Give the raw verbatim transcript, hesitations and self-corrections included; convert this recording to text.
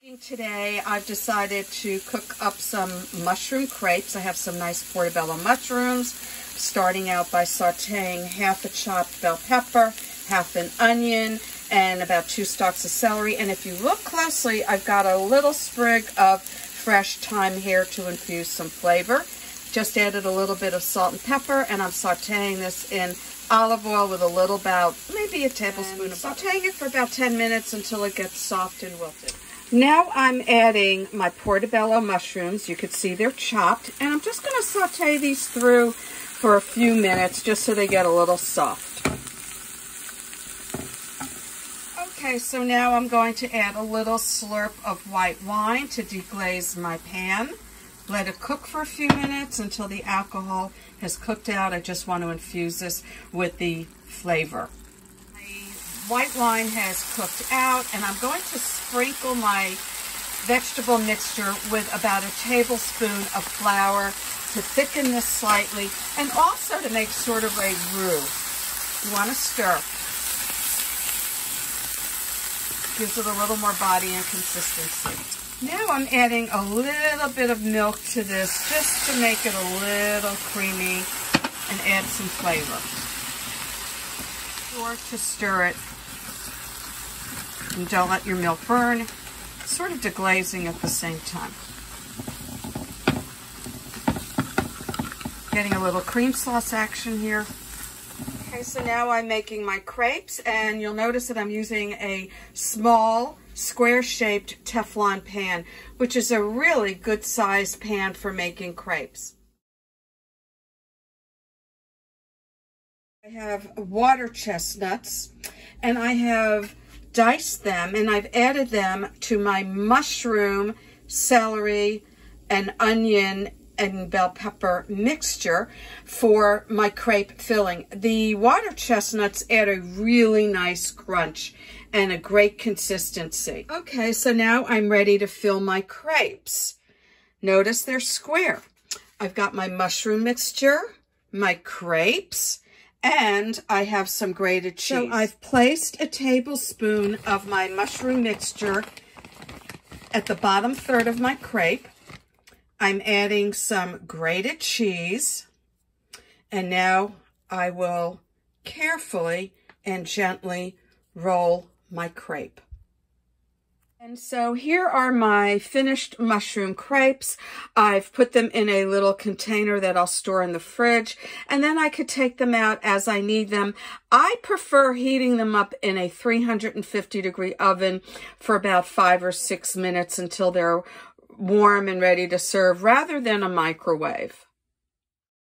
Today I've decided to cook up some mushroom crepes. I have some nice portobello mushrooms, starting out by sauteing half a chopped bell pepper, half an onion, and about two stalks of celery. And if you look closely, I've got a little sprig of fresh thyme here to infuse some flavor. Just added a little bit of salt and pepper, and I'm sauteing this in olive oil with a little, about maybe a tablespoon of butter. Sauteing it for about ten minutes until it gets soft and wilted. Now I'm adding my portobello mushrooms. You could see they're chopped, and I'm just going to saute these through for a few minutes just so they get a little soft. Okay, so now I'm going to add a little slurp of white wine to deglaze my pan. Let it cook for a few minutes until the alcohol has cooked out. I just want to infuse this with the flavor. White wine has cooked out, and I'm going to sprinkle my vegetable mixture with about a tablespoon of flour to thicken this slightly, and also to make sort of a roux. You want to stir. Gives it a little more body and consistency. Now I'm adding a little bit of milk to this just to make it a little creamy and add some flavor. Or to stir it. And don't let your milk burn, sort of deglazing at the same time. Getting a little cream sauce action here. Okay, so now I'm making my crepes, and you'll notice that I'm using a small, square-shaped Teflon pan, which is a really good-sized pan for making crepes. I have water chestnuts, and I have diced them, and I've added them to my mushroom, celery, and onion and bell pepper mixture for my crepe filling. The water chestnuts add a really nice crunch and a great consistency. Okay, so now I'm ready to fill my crepes. Notice they're square. I've got my mushroom mixture, my crepes, and I have some grated cheese. So I've placed a tablespoon of my mushroom mixture at the bottom third of my crepe. I'm adding some grated cheese, and now I will carefully and gently roll my crepe. And so here are my finished mushroom crepes. I've put them in a little container that I'll store in the fridge, and then I could take them out as I need them. I prefer heating them up in a three hundred fifty degree oven for about five or six minutes until they're warm and ready to serve, rather than a microwave.